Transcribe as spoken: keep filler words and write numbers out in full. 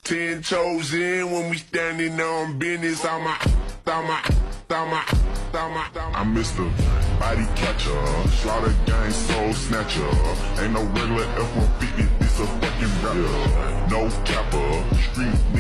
Ten toes in when we standing on business. I'm a, I'm a, I'm a, I'm a, I'm Mister Body Catcher, Slaughter Gang Soul Snatcher. Ain't no regular F one fifty, this a fucking rapper. No capper, street